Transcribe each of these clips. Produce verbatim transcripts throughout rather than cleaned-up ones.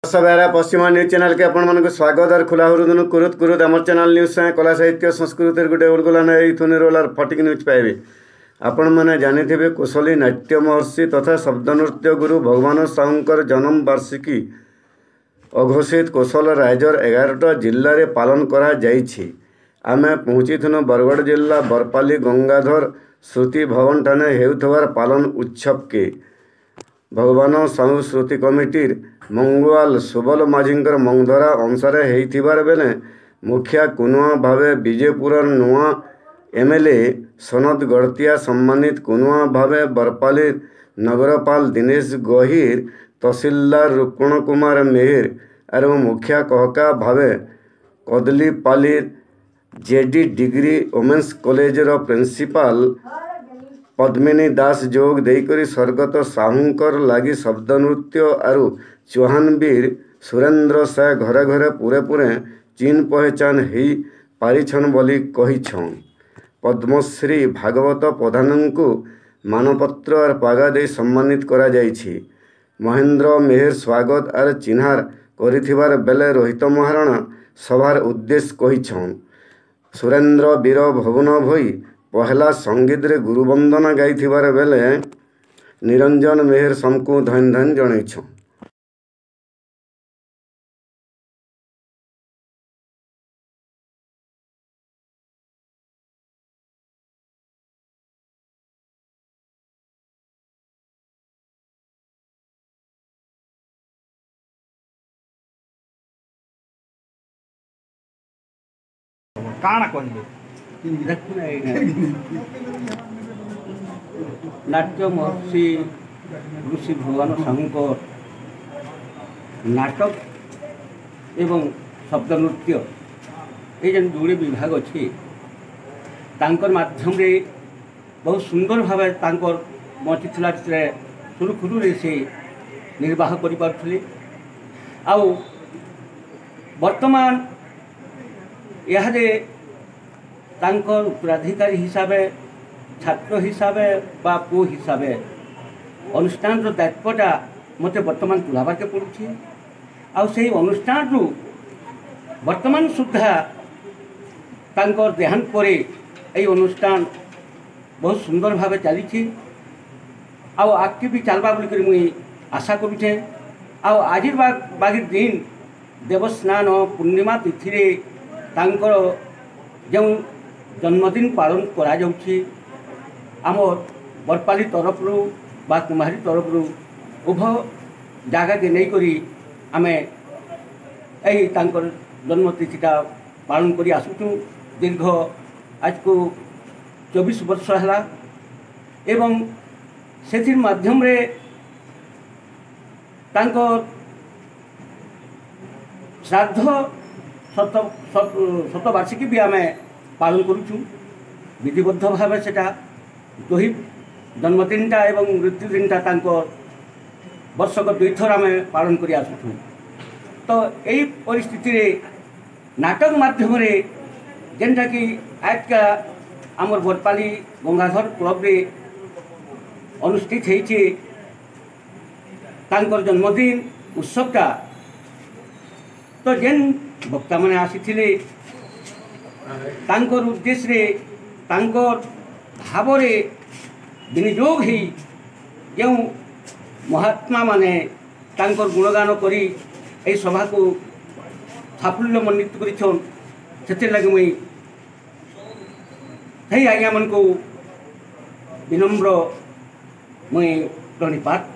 सवेरा पश्चिमा news channel के आपण मानक स्वागत और खुला हृदय कुरुत कुरुत आम चैनल न्यूज से कला साहित्य संस्कृति गोटे उड़गुलान रोलार फटिक न्यूज पाइबे। आपण मैंने जानी कुशली नाट्य महर्षि तथा शब्द नृत्य गुरु भगवान साहूंकर जन्म वार्षिकी अघोषित कौशल राइजर एगारटा जिले में पालन करा जाइछि। आमे पहुँची थुनु बरगढ़ जिला बरपाली गंगाधर श्रुति भवन ठाने हेउथवार पालन उत्सव के भगवान साहू श्रुति कमिटीर मंगवाल सुबल माझींकर मंगधरा अनुसार होइथिबार बेले मुखिया कुनुआ भावे विजयपुर नुआ एमएलए सनद गड़तिया सम्मानित कुनुआ भावे बरपाली नगरपाल दिनेश गहिर तहसीलदार रुक्ण कुमार मेहर और मुखिया कहका भावे कदलीपाली जेडी डिग्री वोमेन्स कॉलेजर प्रिंसिपाल पद्मिनी दास जोग देकर स्वर्गत साहूंकर लगी शब्द नृत्य और चौहान वीर सुरेंद्र साय घरे घरे पूरे पूरे चीन पहचान हो पारिछन बोली कहिछन। पद्मश्री भागवत प्रधान को मानपत्र और पागा दे सम्मानित करा जाइछि। महेंद्र मेहर स्वागत और चिन्हार करिथिबार बेले रोहित महाराणा सभार उद्देश्य कहिछन। सुरेंद्र वीर भवन भई पहला संगीत रे गुरुवंदना गाइथिबार बेले निरंजन मेहर समकु धन धन जणैछन। काना कहले नाट्य महर्षि ऋषि भगवान साहूंकर नाटक एवं शब्द नृत्य ये जेन जोड़े विभाग अच्छी तांकर माध्यम रे बहुत सुंदर भाव तांकर बंचीला सुरुखुरु से निर्वाह कर पारुले। आउ वर्तमान यादे तांकर उत्तराधिकारी हिसाब छात्र हिसाब बा पु हिसाब अनुष्ठान दायित्वटा मते वर्तमान तुलाबार के पड़ुछि। आउ से अनुष्ठान रु वर्तमान सुधा तांकर देहांत परे এই अनुष्ठान बहुत सुंदर भाव चली आउ आगे भी चलवा बोलिक मुई आशा करुचे। आउ आज बागिर दिन देवस्नान पूर्णिमा तिथि रे तांकर जो जन्मदिन पालन करा जाउछि आमर बरपाली तरफ रु बा कुमारी तरफ रु उभय जगह के नहीं करी आमे एही तांकर जन्मतिथिटा पालन करी आसुछु। दीर्घ आज को चौबीस वर्ष है एवं से माध्यम रे तांकर श्राद्ध शत शतवार्षिकी भी आम पालन करुचु विधिबद्ध भाव से दुई जन्मदिन टा एवं मृत्यु दिन टा वर्षक दुई थर आम पालन कर आसुचु। तो यही परिस्थिति रे नाटक माध्यम रे जेनटा कि आज का आमर बरपाली गंगाधर क्लब रे अनुष्ठित होइछे तांकर जन्मदिन उत्सवटा। तो जेन वक्ता मैंने आसी तांकर उद्देश्य रे तांकर भाव रे विनियोग ही जो महात्मा माने तांकर गुणगान करी ए सभा को साफल्य मण्डित करिछन। से लगे मुई हे आज्ञा मन को विनम्र मुई प्रणिपात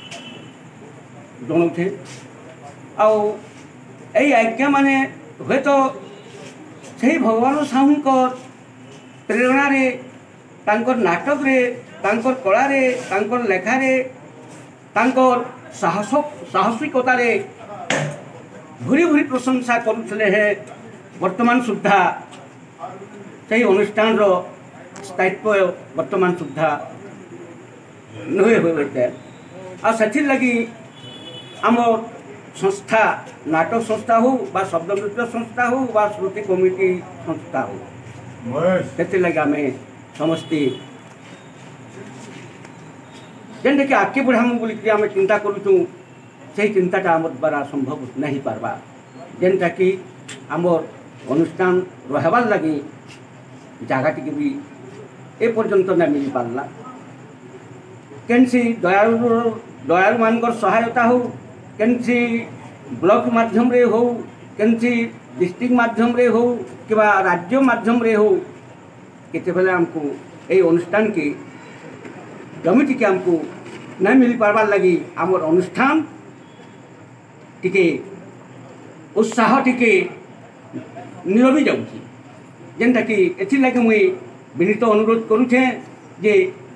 जनाऊे। आउ यही आज्ञा माने हे तो से भगवान साहूंकर प्रेरणा रे तांकर नाटक रे तांकर कला रे तांकर लेखा रे तांकर साहस साहसिकता रे भूरी भूरी प्रशंसा करुले है। वर्तमान सुधा से अनुष्ठान रो स्थायित्व वर्तमान सुधा नुहे होते आ से लगी आम संस्था नाटक संस्था हो बा शब्द नृत्य संस्था हो बा श्रुति कमिटी संस्था हो से लगे आम समस्ते जेनटा कि आगे बढ़ामु बोलिक आम चिंता करुचु से चिंताटा आम द्वारा संभव नहीं पार्बा जेनटा कि आमर अनुष्ठान रहबार लगी जगह टी भी ए पर्यंत ना मिल पारला केनसी दयालु दयालु मानकर सहायता हो केनसी ब्लॉक माध्यम रे हो केनसी डिस्ट्रिक्ट माध्यम रे हो कि राज्य माध्यम रे हो केते बेले हमको ए अनुष्ठान की कमिटी के हमको नहीं मिल पारबार लगी आमर अनुष्ठान टिके उत्साह टिके निरवि जाऊँगी जेनटा कि एथि लगे मुई विनीत अनुरोध करुछे जे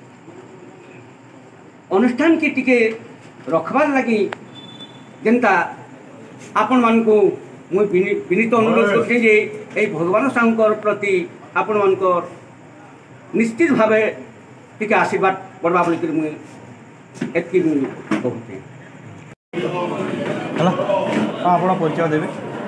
अनुष्ठान की टिके रखबार लगी जेनता आपण मानकु मुई विनीत अनुरोध करुछे जे ए भगवान साहूकर प्रति आपण मानकर निश्चित भावे टिके आशीर्वाद पड़वा बोलिक मुई एतकी कहूँ ହେଲା ହଁ ଆପଣ ପରିଚୟ ଦେବେ।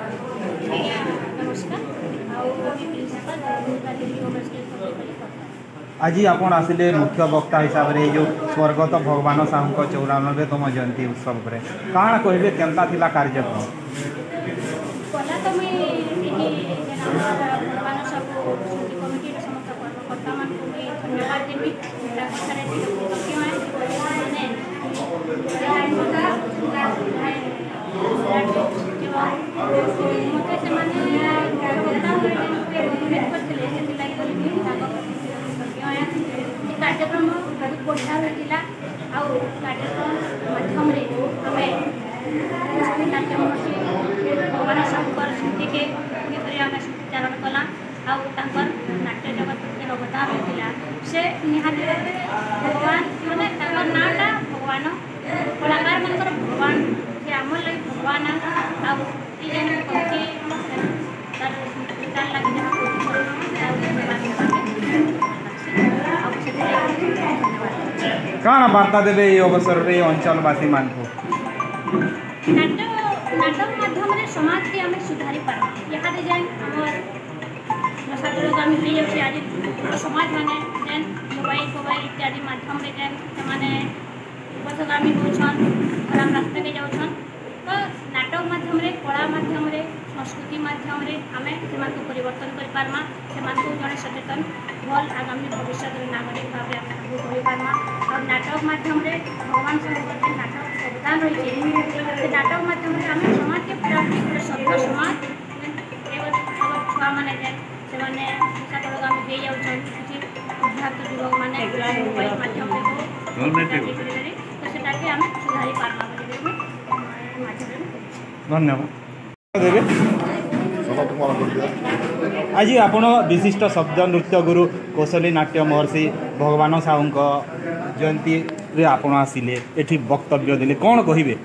आज आपण आसिले मुख्य वक्ता हिसाब से जो स्वर्गत भगवान साहू चौरानबेतम जयंती उत्सव पर काଣା कहबे केनता थिला कार्यक्रम कला तो मैं भगवान साहू कमिटी समस्त कर्मकर्ता मान को भी धन्यवाद देबी कथारे कार्यक्रम बहुत बढ़िया होता आउ कार्यक्रम माध्यम भगवान साहूकर स्मृति के किपर आम स्मृतिचारण कला आउ नाट्य जगत के अवतार होता से निहाती भगवान मैंने नाटा भगवान कलाकार मान भगवान से आम लगे भगवान आउ काଣା वार्ता देवे ये अवसर रे अंचलवासी मान को नाटक नाटक माध्यम रे समाज के हमें सुधारी पार यहाँ दे जाए हमर नशादुरगामी हो जाए आज समाज माने जेन मोबाइल मोबाइल इत्यादि माध्यम रे जेन माने उपसगामी होछन खराब रास्ता के जाउछन तो नाटक माध्यम रे कला माध्यम रे संस्कृति माध्यम रे हमें सेमान को परिवर्तन कर पारमा सेमान को जने सचेतन भल आगामी भविष्य रे नागरिक भाव रे आगु बढ़ी पारमा और नाटक माध्यम रे भगवान साहू नाटक अवदान रही है नाटक माध्यम रे हमें समाज के पूरा सभ्य समाज एवं छुआ माने से माने नशादुरगामी हो जाउछन किछि अध्यात्म युवक माने मोबाइल माध्यम रे तो सेटा के हमें सुधारी पारमा धन्यवाद देवे आज आपण विशिष्ट शब्द नृत्य गुरु कौशली नाट्य महर्षि भगवान साहू जयंती रे आपण आसिले एठी वक्तव्य देले कौन कहिबे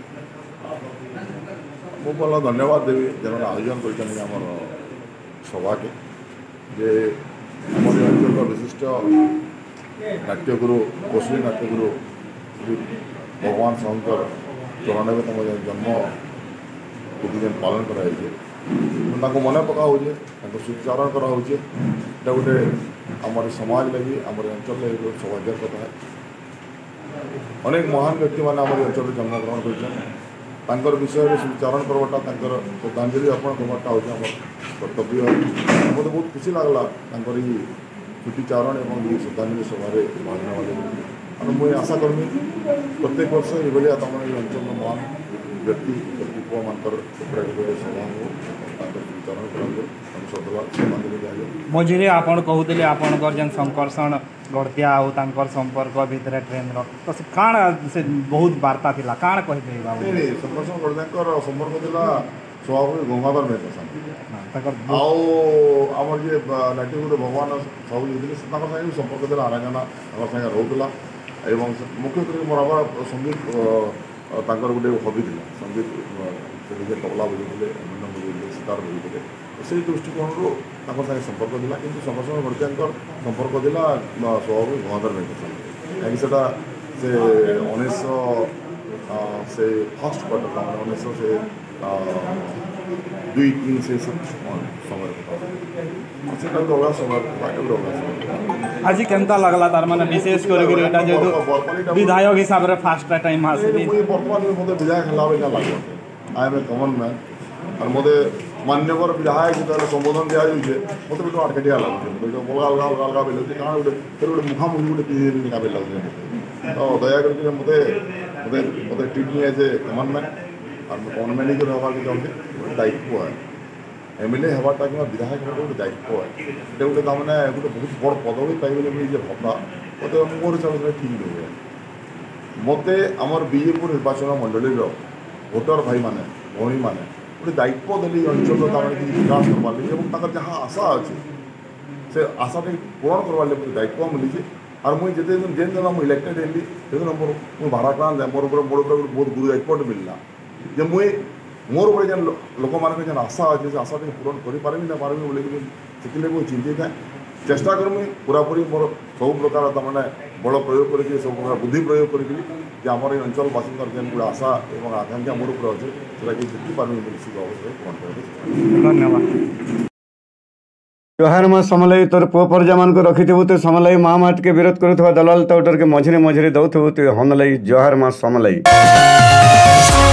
मो पहला धन्यवाद देवी जन आयोजन कर सभा के जे हमारे अंचल विशिष्ट नाट्यगुरु कौशली नाट्यगुरु श्री भगवान साहूकर चौरानबेतम जन्म दिन पालन कराई मन पका हो सुचारण कराऊे यहाँ गोटे आम समाज लगी आम अंचल लगी सौभाग्य कथा अनेक महान व्यक्ति मैंने आम अंचल जन्मग्रहण कर विषय में सुचारण करवाटा श्रद्धांजलि अर्पण करवाटा हूँ आम कर्तव्य मत बहुत खुशी लगला छुट्टीचारण और ये श्रद्धांजलि सभारे भाग और मुझे आशा करमी प्रत्येक वर्ष ये तुम अंचल महान व्यक्ति व्यक्तित्व मानकर सभा हो मझे आपण कहते आपणकर जेन संकर्षण गढ़तिया आउ संपर्क भितर ट्रेन तो से काण से बहुत वार्ता थिला काण कहि नहीं संकर्षण गढ़तिया संपर्क थिला सभापति गंगाधर मेहता आमर जे नाट्यगुरु भगवान साहू जी संपर्क थिला आराधना संगे रोला एवं मुख्य मोर संगीत गोटे हबी थी संगीत से तबला बजाते हारमोनियम बजाते सितार बजाते से दृष्टिकोण सागे संपर्क था कि संकर्षण गढ़तिया संपर्क था सभापति गंगाधर मेहता कहीं से उन्नीस से फर्स्ट क्वार्टर उन्नीस से दुई तीन से समय ସେଟା ବି ଅଲଗା ସମୟ ଏଇଟା ବି ଅଲଗା ସମୟ। आज केमता लगला तार माने विशेष कर एटा जेतु विधायक हिसाब रे फास्ट टाइम आसी मुझे वर्तमान में मते विधायक हला बेला लागो I am a common man और मते मान्यवर विधायक जेतले संबोधन दिया जाउछे मते बिटो आटकटिया लागो बिटो बोला अलगा अलगा अलगा बेले जे काना गुटे फेर गुटे मुखा मुखी गुटे पीर निका बेला लागो तो दया करके मते मते मते treat me as a common man और मैं कॉमन मैन के रहबा के चाहते दायित्व है एमएलए हवाटा कि विधायक गोटे दायित्व है ये गोटे ताने गोटे बहुत बड़ पदवी पाइबे मुझे भावना मत मोर हिसाब से ठीक नहीं मत आमर बीजेपुर निर्वाचन मंडली भोटर भाई मैंने भौणी मैंने गोटे दायित्व देली अंचल कि विकास करवार लगे जहाँ आशा अच्छे से आशा पूरण करवार लगे दायित्व मिली और मुझे जिते दिन जेन दिन मुझे इलेक्टेड हेली से दिन मोर मुझे भाड़ाक्रांत मोर मोर बहुत गुरु दायित्व मिलला जे मुझे मोर ऊपर जेन लोक मान जेन आशा अच्छे से आशा पूरण करें ना पारमी बोले से मुझे चिंतित है चेष्टा करमी पूरापूरी मोर सब प्रकार तमाने बल प्रयोग कर सब प्रकार बुद्धि प्रयोग कर आम अंचल बासिंदार जेन गोटे आशा और आकांक्षा मोर ऊपर अच्छे से जितनी पारमी अवसर पूरण धन्यवाद। जोहार माँ समलई तोर पुओ परजा मान को रखिथबु तो समलई माँ माट के विरोध करुवा दलाल तौटर के मझे मझे दौथबु तो हनलई जोहार माँ समलई।